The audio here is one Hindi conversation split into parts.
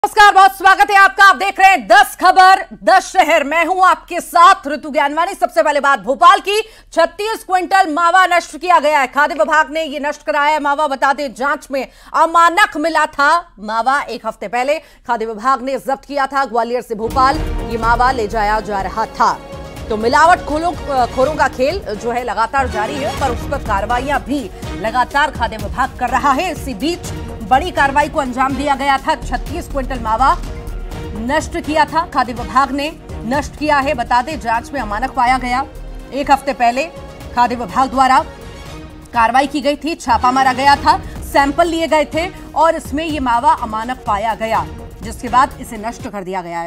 नमस्कार, बहुत स्वागत है आपका। आप देख रहे हैं 10 खबर 10 शहर। मैं हूं आपके साथ ऋतु ज्ञानवानी। सबसे पहले बात भोपाल की। 36 क्विंटल मावा नष्ट किया गया है। खाद्य विभाग ने यह नष्ट कराया है मावा। बता दें, जांच में अमानक मिला था मावा। एक हफ्ते पहले खाद्य विभाग ने जब्त किया था। ग्वालियर से भोपाल ये मावा ले जाया जा रहा था। तो मिलावट खोरों का खेल जो है लगातार जारी है, पर उस पर कार्रवाइयां भी लगातार खाद्य विभाग कर रहा है। इसी बीच बड़ी कार्रवाई को अंजाम दिया गया था। 36 क्विंटल मावा नष्ट किया था, खाद्य विभाग ने नष्ट किया है। बता दें, जांच में अमानक पाया गया। एक हफ्ते पहले खाद्य विभाग द्वारा कार्रवाई की गई थी, छापा मारा गया था, सैंपल लिए गए थे और इसमें यह मावा अमानक पाया गया, जिसके बाद इसे नष्ट कर दिया गया है।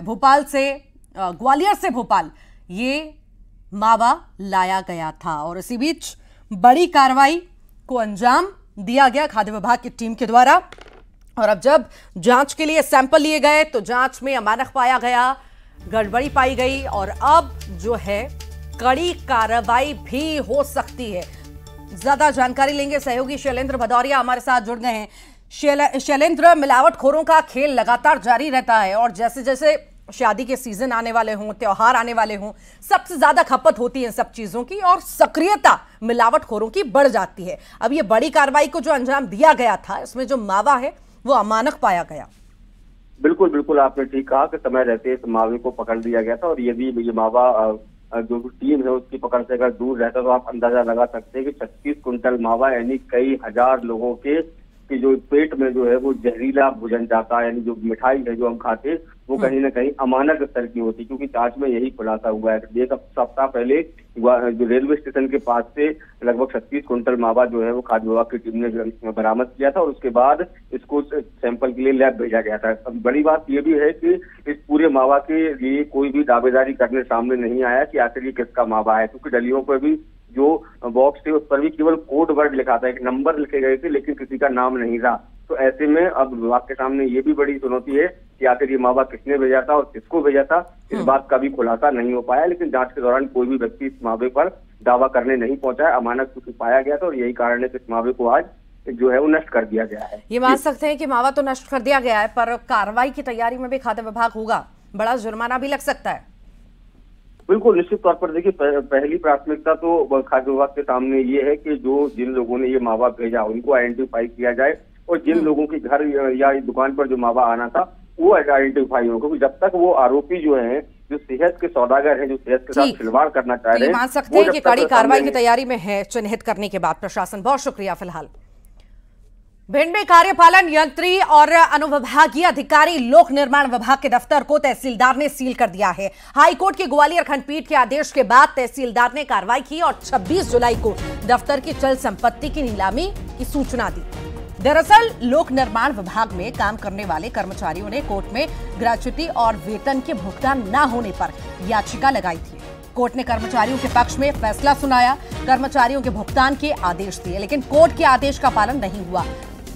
ग्वालियर से भोपाल ये मावा लाया गया था और इसी बीच बड़ी कार्रवाई को अंजाम दिया गया खाद्य विभाग की टीम के द्वारा। और अब जब जांच के लिए सैंपल लिए गए तो जांच में अमानक पाया गया, गड़बड़ी पाई गई और अब जो है कड़ी कार्रवाई भी हो सकती है। ज्यादा जानकारी लेंगे, सहयोगी शैलेंद्र भदौरिया हमारे साथ जुड़ गए हैं। शैलेंद्र, मिलावटखोरों का खेल लगातार जारी रहता है और जैसे जैसे शादी के सीजन आने वाले हों, त्योहार आने वाले हों, सबसे ज्यादा खपत होती है सब चीजों की और सक्रियता मिलावटखोरों की बढ़ जाती है। अब ये बड़ी कार्रवाई को जो अंजाम दिया गया था, इसमें जो मावा है वो अमानक पाया गया। बिल्कुल बिल्कुल, आपने ठीक कहा कि समय रहते इस मावे को पकड़ लिया गया था। और यदि ये मावा जो टीम है उसकी पकड़ से अगर दूर रहता तो आप अंदाजा लगा सकते हैं कि 36 कुंटल मावा यानी कई हजार लोगों के कि जो पेट में जो है वो जहरीला भोजन जाता है, यानी जो मिठाई है जो हम खाते हैं वो कहीं ना कहीं अमानक स्तर की होती है। क्योंकि जांच में यही खुलासा हुआ है। एक सप्ताह पहले जो रेलवे स्टेशन के पास से लगभग 36 कुंटल मावा जो है वो खाद्य विभाग की टीम ने बरामद किया था और उसके बाद इसको सैंपल के लिए लैब भेजा गया था। बड़ी बात ये भी है कि इस पूरे मावा के लिए कोई भी दावेदारी करने सामने नहीं आया कि आखिर ये किसका मावा है, क्योंकि डलियों पर भी जो बॉक्स थे उस पर भी केवल कोड वर्ड लिखा था, एक नंबर लिखे गए थे, लेकिन किसी का नाम नहीं था। तो ऐसे में अब विभाग के सामने ये भी बड़ी चुनौती है कि आखिर ये मावा किसने भेजा था और किसको भेजा था, इस बात का भी खुलासा नहीं हो पाया। लेकिन जांच के दौरान कोई भी व्यक्ति इस मावे पर दावा करने नहीं पहुंचा है। अमानक कुछ पाया गया था और यही कारण है कि इस मावे को आज जो है वो नष्ट कर दिया गया है। ये मान सकते हैं कि मावा तो नष्ट कर दिया गया है, पर कार्रवाई की तैयारी में भी खाद्य विभाग होगा, बड़ा जुर्माना भी लग सकता है। बिल्कुल, निश्चित तौर पर देखिए, पहली प्राथमिकता तो खाद्य विभाग के सामने ये है कि जिन लोगों ने ये मावा भेजा उनको आइडेंटिफाई किया जाए और जिन लोगों के घर या दुकान पर जो मावा आना था वो आइडेंटिफाई हो, क्योंकि जब तक वो आरोपी जो है, जो सेहत के सौदागर हैं, जो सेहत के साथ खिलवाड़ करना चाह रहे हैं, मान सकते हैं कि कड़ी कार्रवाई की तैयारी में है चिन्हित करने के बाद प्रशासन। बहुत शुक्रिया। फिलहाल भिंड में कार्यपालन यंत्री और अनुविभागीय अधिकारी लोक निर्माण विभाग के दफ्तर को तहसीलदार ने सील कर दिया है। हाईकोर्ट की ग्वालियर खंडपीठ के आदेश के बाद तहसीलदार ने कार्रवाई की और 26 जुलाई को दफ्तर की चल संपत्ति की नीलामी की सूचना दी। दरअसल लोक निर्माण विभाग में काम करने वाले कर्मचारियों ने कोर्ट में ग्रेच्युटी और वेतन के भुगतान न होने पर याचिका लगाई थी। कोर्ट ने कर्मचारियों के पक्ष में फैसला सुनाया, कर्मचारियों के भुगतान के आदेश दिए, लेकिन कोर्ट के आदेश का पालन नहीं हुआ।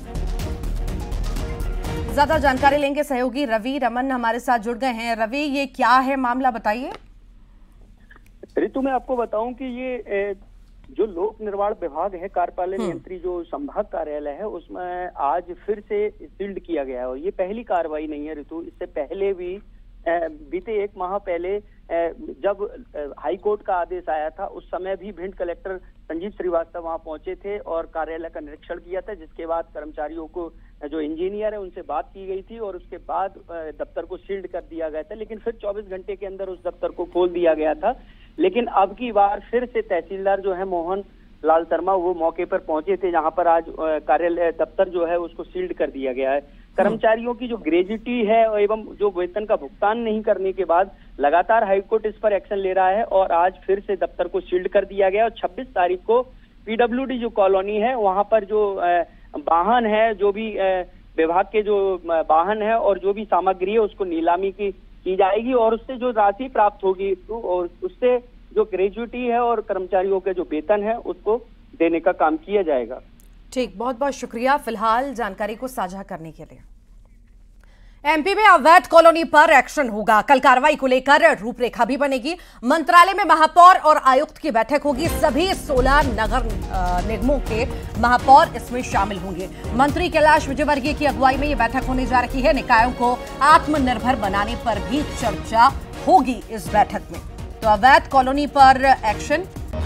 ज्यादा जानकारी लेंगे, सहयोगी रवि रमन हमारे साथ जुड़ गए हैं। रवि, ये क्या है मामला, बताइए। ऋतु, मैं आपको बताऊं कि ये जो लोक निर्माण विभाग है, कार्यपालन यंत्री जो संभाग कार्यालय है, उसमें आज फिर से सील्ड किया गया है और ये पहली कार्रवाई नहीं है ऋतु। इससे पहले भी बीते 1 माह पहले जब हाई कोर्ट का आदेश आया था, उस समय भी भिंड कलेक्टर संजीव श्रीवास्तव वहां पहुंचे थे और कार्यालय का निरीक्षण किया था, जिसके बाद कर्मचारियों को जो इंजीनियर है उनसे बात की गई थी और उसके बाद दफ्तर को सील्ड कर दिया गया था। लेकिन फिर 24 घंटे के अंदर उस दफ्तर को खोल दिया गया था। लेकिन अब की बार फिर से तहसीलदार जो है मोहन लाल शर्मा वो मौके पर पहुंचे थे, जहां पर आज कार्यालय दफ्तर जो है उसको सील्ड कर दिया गया है। कर्मचारियों की जो ग्रेच्युटी है एवं जो वेतन का भुगतान नहीं करने के बाद लगातार हाईकोर्ट इस पर एक्शन ले रहा है और आज फिर से दफ्तर को सील्ड कर दिया गया और 26 तारीख को पीडब्ल्यूडी जो कॉलोनी है वहां पर जो वाहन है, जो भी विभाग के जो वाहन है और जो भी सामग्री है उसको नीलामी की जाएगी और उससे जो राशि प्राप्त होगी तो और उससे जो ग्रेच्युटी है और कर्मचारियों के जो वेतन है उसको देने का काम किया जाएगा। ठीक, बहुत बहुत शुक्रिया फिलहाल जानकारी को साझा करने के लिए। एमपी में अवैध कॉलोनी पर एक्शन होगा। कल कार्रवाई को लेकर रूपरेखा भी बनेगी। मंत्रालय में महापौर और आयुक्त की बैठक होगी। सभी 16 नगर निगमों के महापौर इसमें शामिल होंगे। मंत्री कैलाश विजयवर्गीय की अगुवाई में यह बैठक होने जा रही है। निकायों को आत्मनिर्भर बनाने पर भी चर्चा होगी इस बैठक में। तो अवैध कॉलोनी पर एक्शन,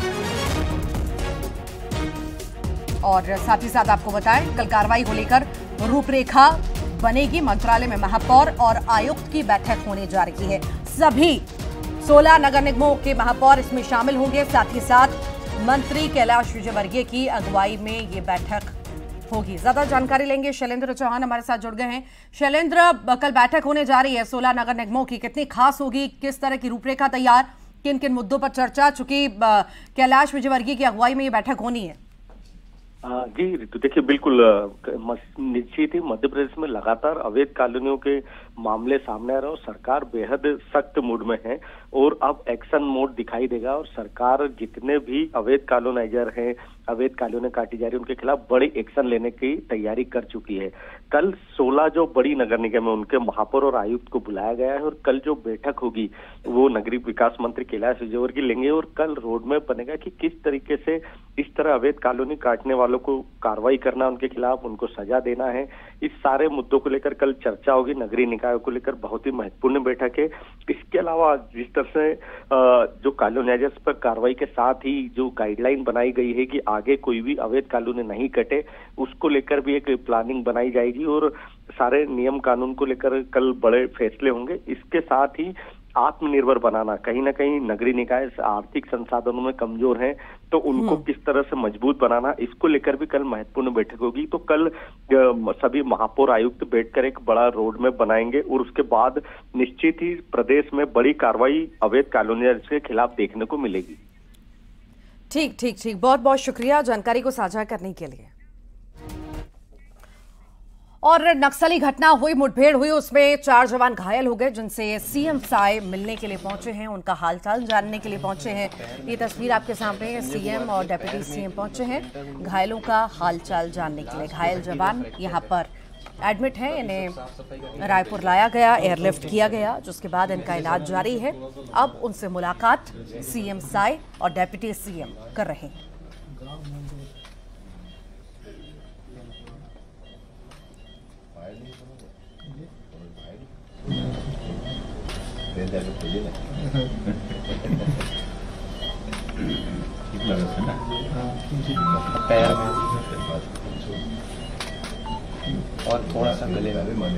और साथ ही साथ आपको बताएं कल कार्रवाई को लेकर रूपरेखा बनेगी। मंत्रालय में महापौर और आयुक्त की बैठक होने जा रही है। सभी 16 नगर निगमों के महापौर इसमें शामिल होंगे। साथ ही साथ मंत्री कैलाश विजयवर्गीय की अगुवाई में ये बैठक होगी। ज्यादा जानकारी लेंगे, शैलेंद्र चौहान हमारे साथ जुड़ गए हैं। शैलेंद्र, कल बैठक होने जा रही है 16 नगर निगमों की, कितनी खास होगी, किस तरह की रूपरेखा तैयार, किन किन मुद्दों पर चर्चा, चूंकि कैलाश विजयवर्गीय की अगुवाई में ये बैठक होनी है? जी ऋतु, देखिए बिल्कुल निश्चित ही मध्य प्रदेश में लगातार अवैध कॉलोनियों के मामले सामने आ रहे हैं और सरकार बेहद सख्त मूड में है और अब एक्शन मोड दिखाई देगा और सरकार जितने भी अवैध कॉलोनाइजर हैं, अवैध कॉलोनी काटी जा रही है, उनके खिलाफ बड़ी एक्शन लेने की तैयारी कर चुकी है। कल 16 जो बड़ी नगर निगम है उनके महापौर और आयुक्त को बुलाया गया है और कल जो बैठक होगी वो नगरीय विकास मंत्री कैलाश विजयवर्गीय लेंगे और कल रोड मैप बनेगा कि किस तरीके से इस तरह अवैध कॉलोनी काटने वालों को कार्रवाई करना, उनके खिलाफ उनको सजा देना है। इस सारे मुद्दों को लेकर कल चर्चा होगी। नगरीय निकायों को लेकर बहुत ही महत्वपूर्ण बैठक है। इसके अलावा जिस तरह से जो कॉलोनाइजर्स पर कार्रवाई के साथ ही जो गाइडलाइन बनाई गई है कि आगे कोई भी अवैध कॉलोनी नहीं कटे, उसको लेकर भी एक प्लानिंग बनाई जाएगी और सारे नियम कानून को लेकर कल बड़े फैसले होंगे। इसके साथ ही आत्मनिर्भर बनाना, कहीं ना कहीं नगरीय निकाय आर्थिक संसाधनों में कमजोर हैं तो उनको किस तरह से मजबूत बनाना, इसको लेकर भी कल महत्वपूर्ण बैठक होगी। तो कल सभी महापौर आयुक्त बैठकर एक बड़ा रोड मैप बनाएंगे और उसके बाद निश्चित ही प्रदेश में बड़ी कार्रवाई अवैध कॉलोनियर्स के खिलाफ देखने को मिलेगी। ठीक ठीक ठीक, बहुत बहुत शुक्रिया जानकारी को साझा करने के लिए। और नक्सली घटना हुई, मुठभेड़ हुई, उसमें 4 जवान घायल हो गए जिनसे सीएम साय मिलने के लिए पहुंचे हैं, उनका हालचाल जानने के लिए पहुंचे हैं। ये तस्वीर आपके सामने है, सीएम और डिप्टी सीएम पहुंचे हैं घायलों का हालचाल जानने के लिए। घायल जवान यहां पर एडमिट है, इन्हें रायपुर लाया गया, एयरलिफ्ट किया गया, जिसके बाद इनका इलाज जारी है। अब उनसे मुलाकात सीएम साय और डिप्टी सीएम कर रहे हैं। पैर में और थोड़ा सा गले में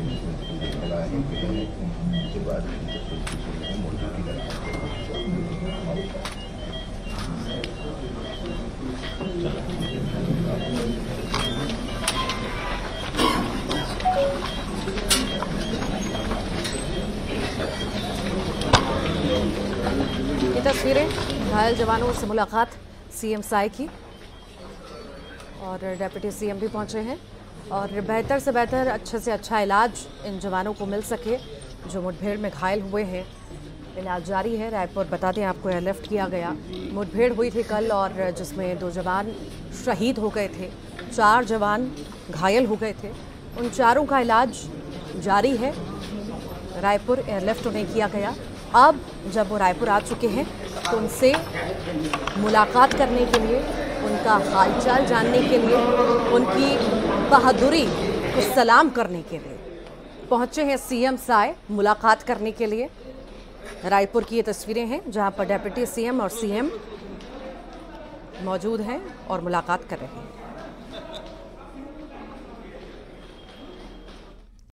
ये तस्वीरें घायल जवानों से मुलाकात सीएम साय की, और डिप्टी सीएम भी पहुंचे हैं और बेहतर से बेहतर, अच्छे से अच्छा इलाज इन जवानों को मिल सके जो मुठभेड़ में घायल हुए हैं। इलाज जारी है। रायपुर बता दें आपको, एयरलिफ्ट किया गया। मुठभेड़ हुई थी कल और जिसमें 2 जवान शहीद हो गए थे, 4 जवान घायल हो गए थे। उन चारों का इलाज जारी है। रायपुर एयरलिफ्ट उन्हें किया गया। अब जब वो रायपुर आ चुके हैं तो उनसे मुलाकात करने के लिए, उनका हालचाल जानने के लिए, उनकी बहादुरी को सलाम करने के लिए पहुंचे हैं सीएम साय मुलाकात करने के लिए। रायपुर की ये तस्वीरें हैं जहां पर डिप्टी सीएम और सीएम मौजूद हैं और मुलाकात कर रहे हैं।